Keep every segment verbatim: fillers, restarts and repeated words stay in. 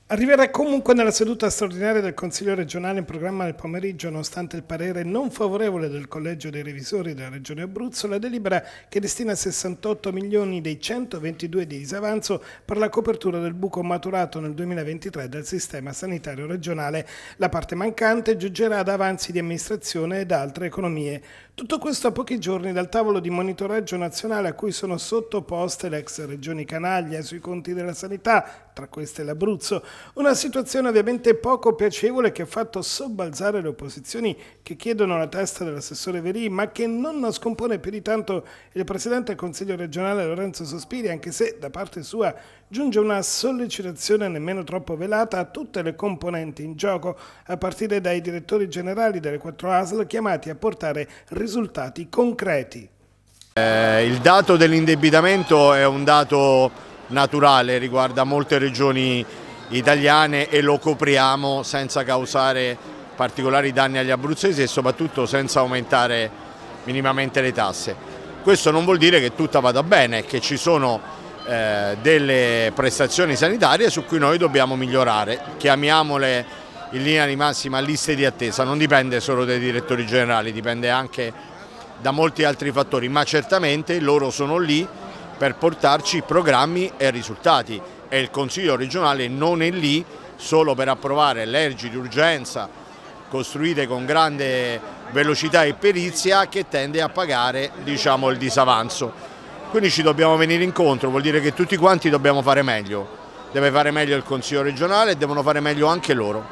Arriverà comunque nella seduta straordinaria del Consiglio regionale in programma nel pomeriggio, nonostante il parere non favorevole del Collegio dei Revisori della Regione Abruzzo, la delibera che destina sessantotto milioni dei centoventidue di disavanzo per la copertura del buco maturato nel duemilaventitré del sistema sanitario regionale. La parte mancante giungerà da avanzi di amministrazione e da altre economie. Tutto questo a pochi giorni dal tavolo di monitoraggio nazionale a cui sono sottoposte le ex regioni canaglia sui conti della sanità, tra queste l'Abruzzo. Una situazione ovviamente poco piacevole che ha fatto sobbalzare le opposizioni che chiedono la testa dell'assessore Verì, ma che non scompone più di tanto il Presidente del Consiglio regionale Lorenzo Sospiri, anche se da parte sua giunge una sollecitazione nemmeno troppo velata a tutte le componenti in gioco, a partire dai direttori generali delle quattro A S L chiamati a portare risultati concreti. Eh, il dato dell'indebitamento è un dato naturale, riguarda molte regioni italiane e lo copriamo senza causare particolari danni agli abruzzesi e soprattutto senza aumentare minimamente le tasse. Questo non vuol dire che tutto vada bene, che ci sono eh, delle prestazioni sanitarie su cui noi dobbiamo migliorare, chiamiamole in linea di massima liste di attesa, non dipende solo dai direttori generali, dipende anche da molti altri fattori, ma certamente loro sono lì per portarci programmi e risultati e il Consiglio regionale non è lì solo per approvare leggi di urgenza costruite con grande velocità e perizia che tende a pagare, diciamo, il disavanzo. Quindi ci dobbiamo venire incontro, vuol dire che tutti quanti dobbiamo fare meglio, deve fare meglio il Consiglio regionale e devono fare meglio anche loro.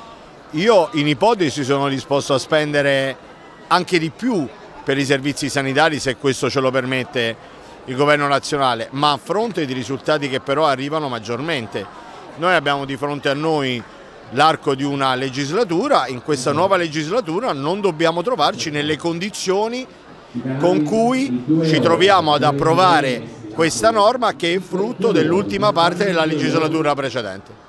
Io in ipotesi sono disposto a spendere anche di più per i servizi sanitari se questo ce lo permette il governo nazionale, ma a fronte di risultati che però arrivano maggiormente. Noi abbiamo di fronte a noi l'arco di una legislatura, in questa nuova legislatura non dobbiamo trovarci nelle condizioni con cui ci troviamo ad approvare questa norma che è frutto dell'ultima parte della legislatura precedente.